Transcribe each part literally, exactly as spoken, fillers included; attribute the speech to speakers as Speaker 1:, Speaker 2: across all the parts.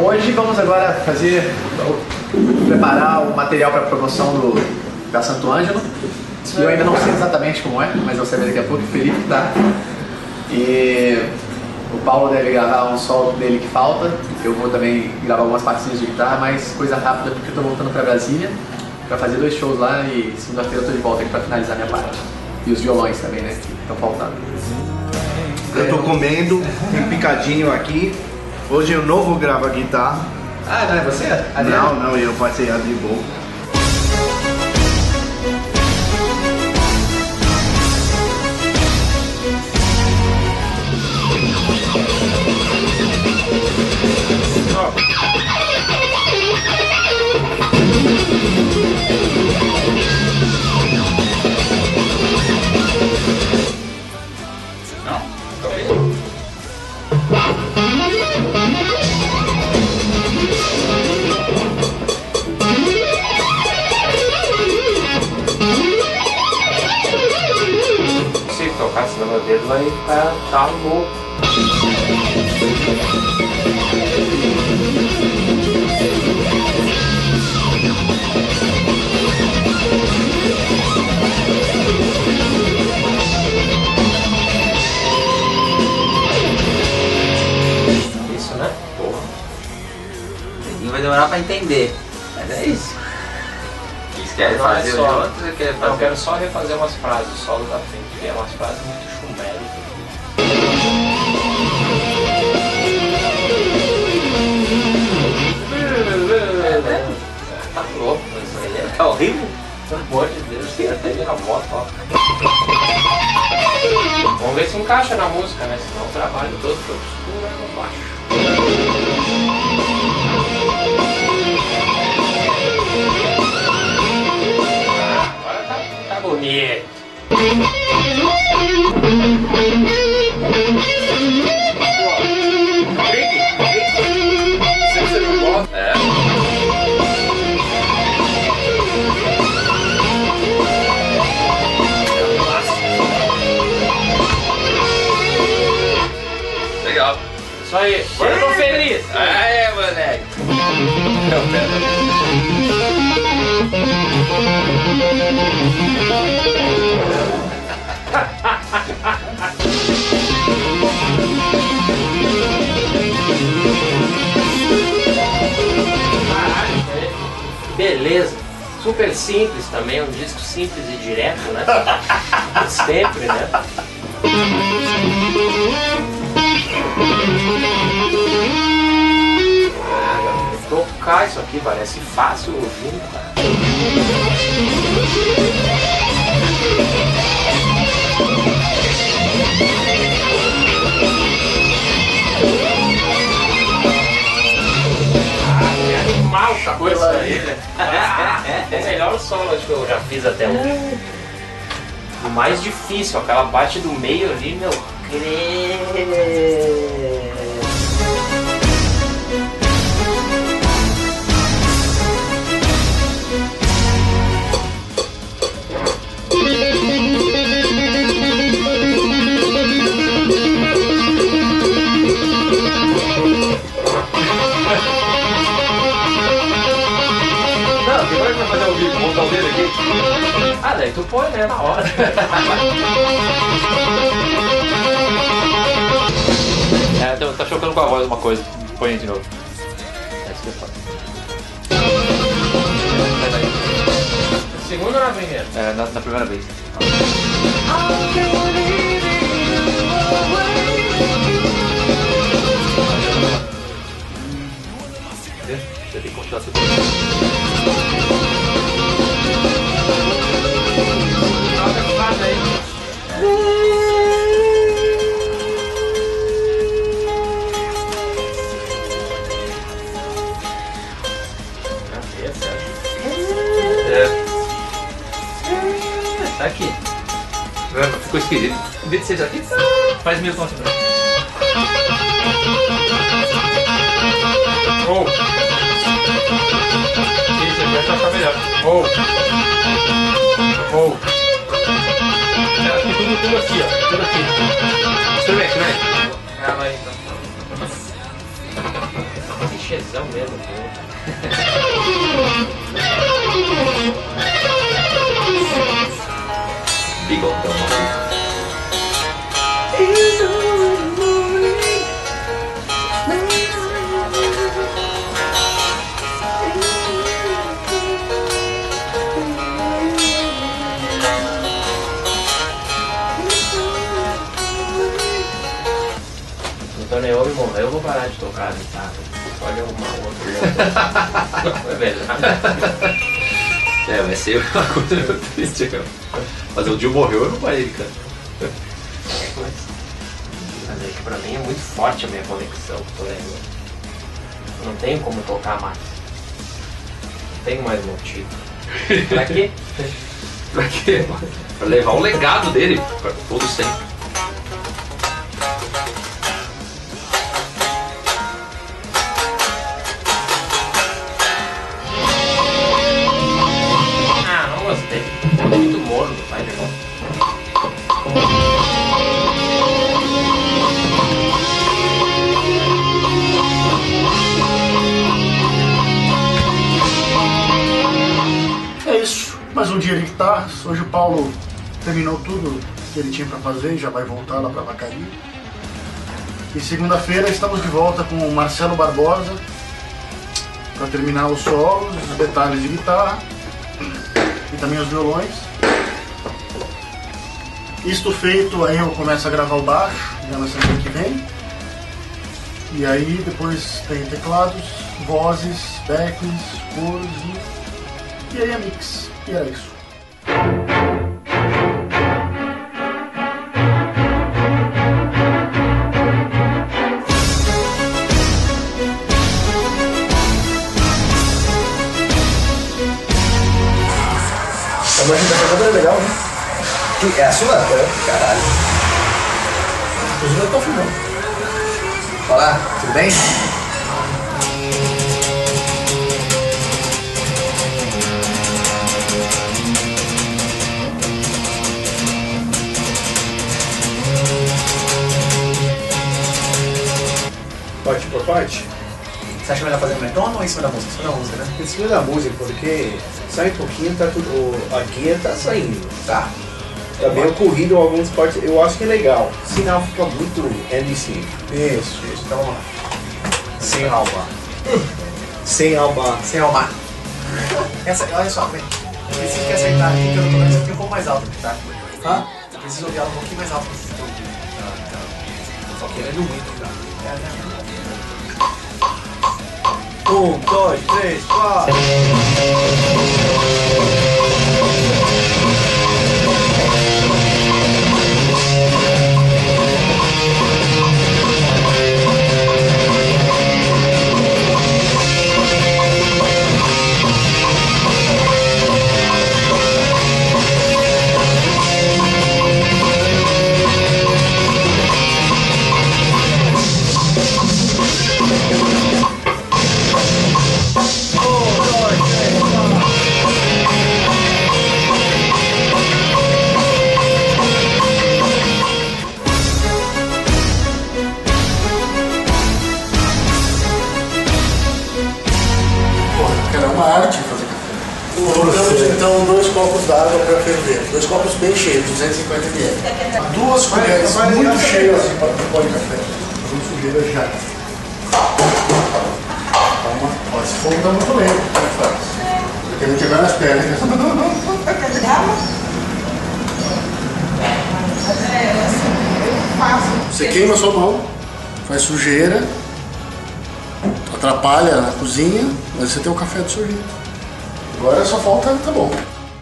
Speaker 1: Hoje vamos agora fazer, preparar o material para a promoção do, da Santo Ângelo. Eu ainda não sei exatamente como é, mas eu sei daqui a pouco. O Felipe tá. E o Paulo deve gravar um solo dele que falta. Eu vou também gravar algumas partezinhas de guitarra, mas coisa rápida porque eu tô voltando para Brasília para fazer dois shows lá e segunda-feira eu tô de volta aqui para finalizar minha parte. E os violões também, né, que estão faltando.
Speaker 2: Eu tô comendo, tem picadinho aqui. Hoje eu não vou gravar guitarra.
Speaker 1: Ah, não é você?
Speaker 2: Adriano? Não, não, eu passei a de boa.
Speaker 3: Se tocasse no meu dedo vai ficar talo louco. Isso, né? Porra.
Speaker 4: Ninguém vai demorar pra entender. Mas é isso. Eles querem
Speaker 3: Não é
Speaker 4: fazer
Speaker 3: só-
Speaker 4: o outro, você quer
Speaker 3: Não,
Speaker 4: fazer.
Speaker 3: eu quero só refazer umas frases do solo da frente, que é umas frases muito chuméricas. Tá louco, isso aí é
Speaker 4: Tá horrível?
Speaker 3: pelo amor de Deus, tem até minha moto, ó. Vamos ver se encaixa na música, né? Senão o trabalho todo que eu costuro é no baixo. Ah, agora tá, tá bonito. Rick, Rick, se você não gosta, é.
Speaker 4: Legal.
Speaker 3: Isso aí, eu tô feliz.
Speaker 4: Aê, moleque.
Speaker 3: Não, pera. Caralho, beleza. Super simples também, um disco simples e direto, né? Sempre, né? Tocar isso aqui parece fácil ouvindo, cara. Ah, que animal ficou isso aí, né? Ah, o melhor solo acho que eu já fiz até hoje. O mais difícil, aquela parte do meio ali, meu.
Speaker 1: Não, tem mais pra fazer ao vivo, vou botar o dedo aqui.
Speaker 3: Ah, daí tu põe, né, na hora.
Speaker 5: É, tá, tá chocando com a voz uma coisa. Põe aí de novo. É isso que eu faço. Sai daí.
Speaker 3: Segunda ou na primeira?
Speaker 5: É, na, na primeira vez. Você tem que continuar tudo.
Speaker 3: Joga a frase aí.
Speaker 5: É. Tá aqui. Ficou esquisito. Em vez de ser aqui, faz mesmo assim.
Speaker 3: Oh.
Speaker 5: Isso, vai ficar melhor.
Speaker 3: Oh. Oh.
Speaker 5: É, aqui tudo, tudo aqui, ó. Tudo aqui. Experimenta, experimenta.
Speaker 3: Ela aí, então. clichêzão mesmo.
Speaker 4: Bigodão.
Speaker 3: Quando eu me morrer, eu vou parar de tocar guitarra. Pode arrumar outro. É verdade.
Speaker 4: É, vai ser uma coisa muito triste, cara. Mas o Dio morreu, eu não parei de cantar.
Speaker 3: Mas é que pra mim é muito forte a minha conexão com o Lego. Eu não tenho como tocar mais. Não tenho mais motivo. Pra quê?
Speaker 4: Pra quê? Pra levar o legado dele pra todo sempre.
Speaker 3: Ah, não gostei. É muito morno, faz de novo.
Speaker 6: É isso, mais um dia de guitarras. Hoje o Paulo terminou tudo que ele tinha para fazer e já vai voltar lá para Vacaria. E segunda-feira estamos de volta com o Marcelo Barbosa para terminar os solos, os detalhes de guitarra e também os violões. Isto feito, aí eu começo a gravar o baixo já na semana que vem. E aí depois tem teclados, vozes, backs, coros e... E aí a mix, e era isso.
Speaker 1: A imagem da gravadora é legal, né?
Speaker 2: É a sua?
Speaker 1: Caralho. Inclusive eu tô filmando. Olá, tudo bem?
Speaker 2: Parte por parte?
Speaker 1: Você acha melhor fazer no retorno ou em cima da música? Em cima da música, né?
Speaker 2: Em cima da música, porque sai um pouquinho, tá tudo. o- A guia tá saindo.
Speaker 1: Tá.
Speaker 2: Tá bem ocorrido em algumas partes, eu acho que é legal. Sinal fica muito N C.
Speaker 1: Isso, isso. Então vamos lá. Sem alma.
Speaker 2: Sem alma.
Speaker 1: Sem alma. Essa, olha só, vem. Eu preciso que essa guitarra aqui que eu tô tocando aqui um pouco mais alta, tá?
Speaker 6: Tá?
Speaker 1: Eu preciso ouvir ela um pouquinho mais alta pra vocês ouvirem. Tá, tá. Só querendo muito, tá? É, né?
Speaker 2: Um, dois, três, quatro.
Speaker 6: Era uma arte fazer café. Colocamos então dois copos d'água para ferver. Dois copos bem cheios, duzentos e cinquenta mililitros. Duas colheres muito cheias de pó de café. Fazendo sujeira já. Calma. Ó, esse fogo tá muito lento. Como é que faz? Eu quero quebrar nas pernas. Você queima a sua mão, faz sujeira, atrapalha na cozinha, mas você tem o café absorvido. Agora só falta, tá bom.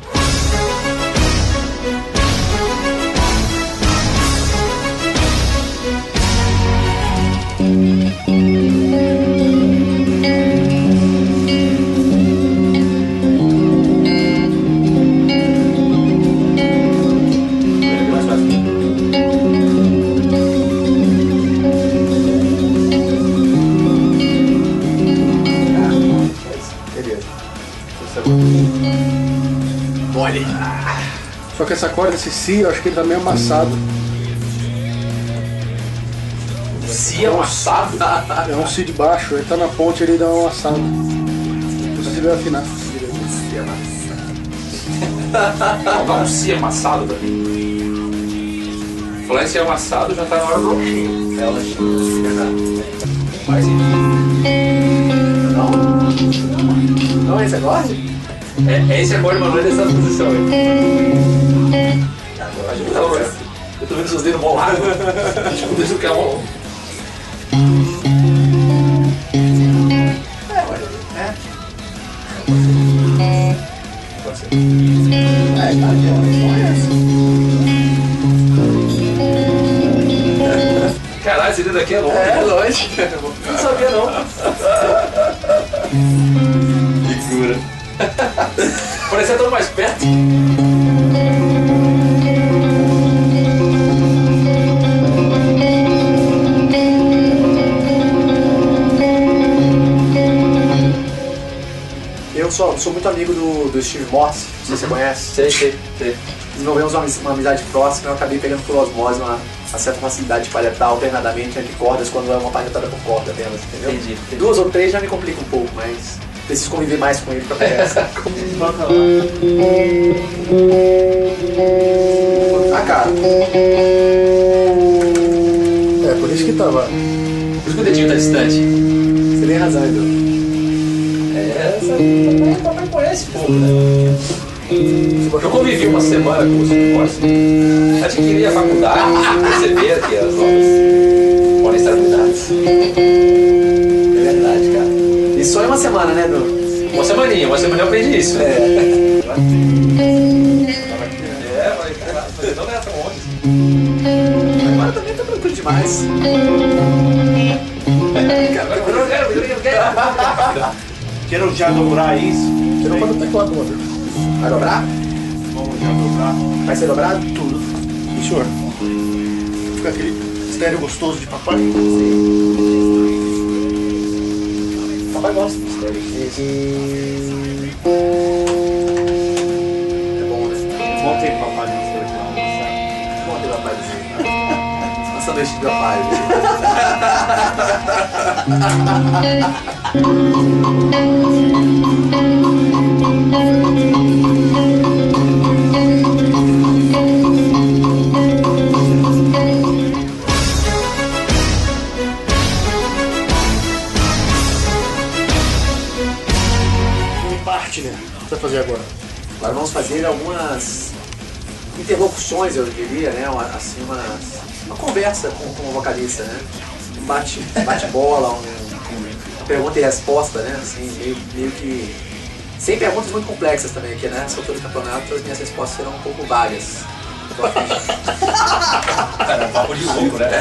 Speaker 1: Mole.
Speaker 6: Só que essa corda, esse si, eu acho que ele tá meio amassado.
Speaker 5: Se é um assado?
Speaker 6: É um si de baixo, ele tá na ponte, ele dá uma assada. Você vai afinar.
Speaker 5: Não, dá um si amassado pra mim. Falar em si amassado já tá na hora do lanchinho.
Speaker 1: É o lanchinho, verdade.
Speaker 5: Mas
Speaker 1: Não? Não, esse agora?
Speaker 5: é, esse agora mandou nessa posição aí. A gente tá louco. Eu tô vendo seus dedos bolados. Tipo, deixa o carro.
Speaker 1: É, olha. É. Pode ser. É, tá aqui, ó.
Speaker 5: Caralho, esse dedo aqui é longe.
Speaker 1: É, longe. Não sabia não.
Speaker 5: Figura. Parecia tão mais perto.
Speaker 1: Eu sou, sou muito amigo do, do Steve Morse, não sei se você conhece.
Speaker 5: Sei, sei, sei.
Speaker 1: Desenvolvemos uma, uma amizade próxima e eu acabei pegando por osmose uma, uma certa facilidade de palhetar alternadamente entre cordas quando é uma palhetada por corda apenas, entendeu?
Speaker 5: Entendi, entendi.
Speaker 1: Duas ou três já me complica um pouco, mas preciso conviver mais com ele pra pegar essa. Ah, cara.
Speaker 6: É, por isso que tava.
Speaker 5: Por isso que o dedinho tá distante.
Speaker 1: Você tem razão, Edu.
Speaker 5: É, essa papai, papai conhece pouco, né? Eu convivi uma semana com o Steve Morse. Adquiri a faculdade e perceber que as novas podem estar cuidadas.
Speaker 1: É verdade, cara. E só em uma semana, né, Edu?
Speaker 5: Uma semaninha, uma semana eu aprendi isso.
Speaker 1: É.
Speaker 5: É, mas caralho, mas não é tão longe assim.
Speaker 1: Agora também tá tranquilo demais.
Speaker 5: Agora eu quero, eu quero, eu quero.
Speaker 2: Quero já dobrar isso.
Speaker 6: Você não pode o teclado, mano.
Speaker 1: Vai dobrar?
Speaker 2: Vamos já dobrar.
Speaker 1: Vai ser dobrado?
Speaker 6: Tudo. E senhor? Fica aquele estéreo gostoso de papai.
Speaker 1: Papai gosta disso, né? É bom, né?
Speaker 2: Bom tempo, papai, não sei o que lá.
Speaker 1: Bom ter papai do jeito. Uma sanduíche de papai.
Speaker 6: Parte, né? O que você vai fazer agora?
Speaker 1: Agora vamos fazer algumas interlocuções, eu diria, né? Uma, assim, uma, uma conversa com, com o vocalista, né? Um bate, bate-bola, um, uma pergunta e resposta, né? Assim, meio, meio que... Sem perguntas muito complexas também aqui, né? Nessa altura do campeonato, as minhas respostas serão um pouco vagas.
Speaker 5: Cara, é papo de louco, né?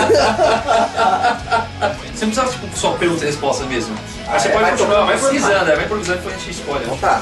Speaker 5: Você não precisa, tipo, só pergunta e resposta mesmo. Mas você
Speaker 1: é,
Speaker 5: pode
Speaker 1: vai
Speaker 5: continuar, vai
Speaker 1: tomando
Speaker 5: improvisando, é, vai improvisando que a gente escolhe.
Speaker 1: Então tá.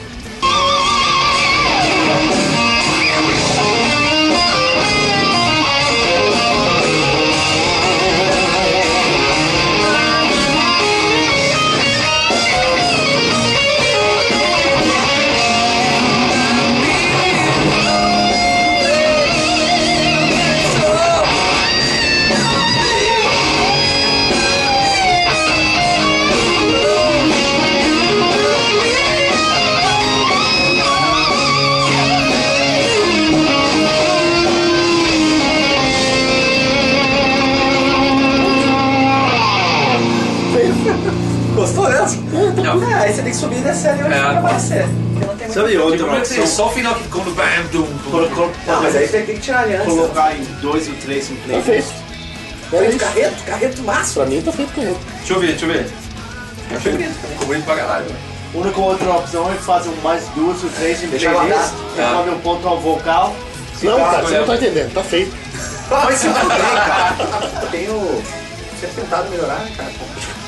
Speaker 1: Gostou mesmo?
Speaker 5: Não.
Speaker 1: É, aí você tem que subir e descer ali onde
Speaker 5: É.
Speaker 1: vai aparecer. Porque não tem muito...
Speaker 2: Sabe
Speaker 5: O
Speaker 2: outra
Speaker 5: problema é que tem
Speaker 2: opção?
Speaker 5: só o final que quando bam, dum, dum,
Speaker 2: Colo-
Speaker 5: dum.
Speaker 2: colo-
Speaker 1: Não, mas aí tem tem que tirar ali antes.
Speaker 2: Colocar em dois e três em
Speaker 6: Tá
Speaker 2: play.
Speaker 6: feito. É
Speaker 1: Feito
Speaker 6: isso.
Speaker 1: carreto, carreto massa.
Speaker 6: Pra mim tá feito com ele.
Speaker 5: Deixa eu ver, deixa eu ver. Achei bonito, ficou bonito pra caralho.
Speaker 2: A única outra opção é fazer um mais duas ou três em
Speaker 1: Deixa
Speaker 2: playlist.
Speaker 1: guardado.
Speaker 2: Resolve um ponto ao vocal.
Speaker 6: Não,
Speaker 2: Ficar-
Speaker 6: cara, você não tá entendendo. Tá feito.
Speaker 1: Mas se tudo bem, cara. Eu tenho sempre tentado melhorar, né, cara?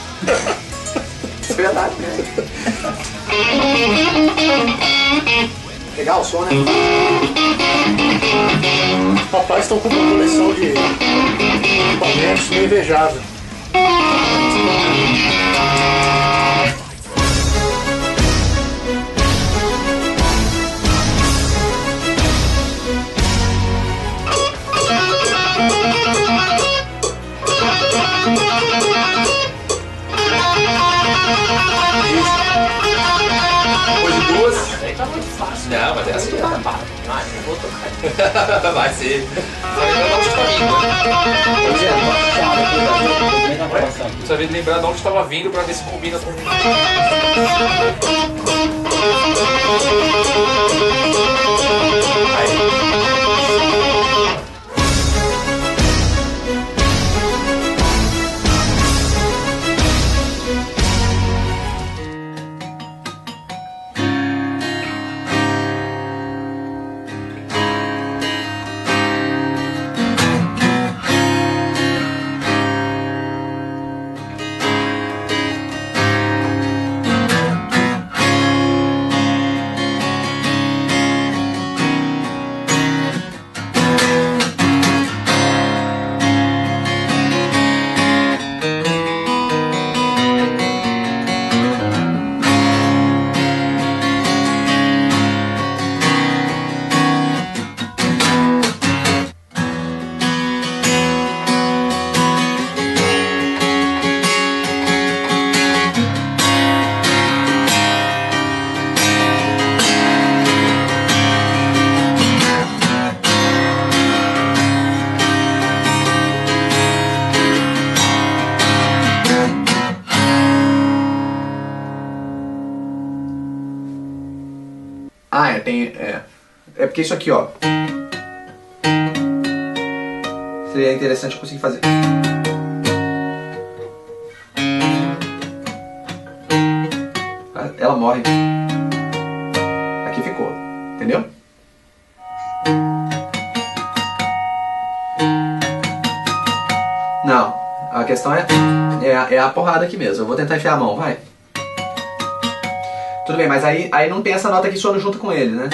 Speaker 1: É verdade, né? Legal o som, né?
Speaker 6: Os papais estão com uma coleção de equipamentos meio invejável.
Speaker 5: Não, mas é assim, tá para.
Speaker 3: Ah, eu vou tocar.
Speaker 5: Vai ser. Só lembrar de onde está vindo, né? Precisa lembrar de onde estava vindo pra ver se combina com.
Speaker 1: Ah, é, tem... É, é porque isso aqui, ó. Seria interessante eu conseguir fazer. Ela morre. Aqui ficou. Entendeu? Não. A questão é, é, é a porrada aqui mesmo. Eu vou tentar enfiar a mão, vai. Tudo bem, mas aí, aí não tem essa nota aqui soando junto com ele, né?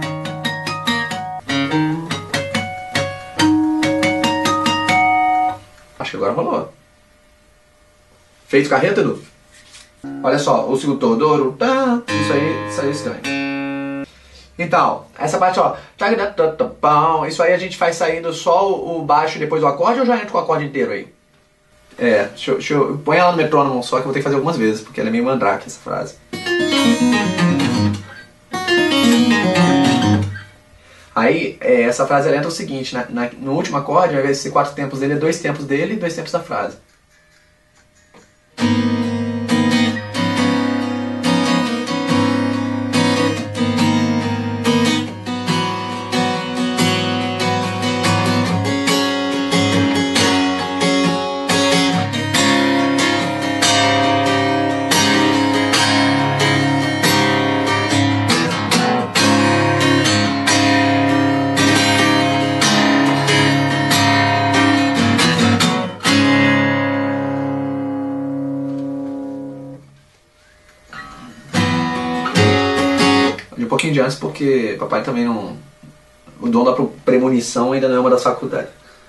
Speaker 1: Acho que agora rolou. Feito carreta, Edu? Olha só, o segundo do tá, isso aí, isso aí estranho. Então, essa parte, ó, isso aí a gente faz saindo só o baixo e depois o acorde, ou já entra com o acorde inteiro aí? É, deixa eu, deixa eu põe ela no metrônomo só que eu vou ter que fazer algumas vezes, porque ela é meio mandrake essa frase. Aí, é, essa frase ela entra o seguinte, na, na, no último acorde, ao invés de ser quatro tempos dele, é dois tempos dele e dois tempos da frase. Um pouquinho de antes, porque papai também não... O dom da premonição ainda não é uma das faculdades.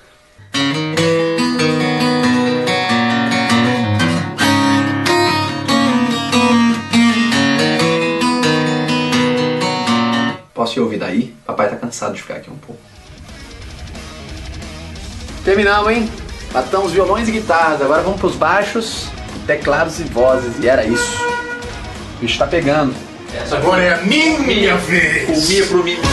Speaker 1: Posso te ouvir daí? Papai tá cansado de ficar aqui um pouco. Terminamos, hein? Matamos violões e guitarras. Agora vamos pros baixos, teclados e vozes. E era isso. O bicho tá pegando.
Speaker 5: Essa
Speaker 6: Agora é a minha vez!
Speaker 5: Comia pro mim.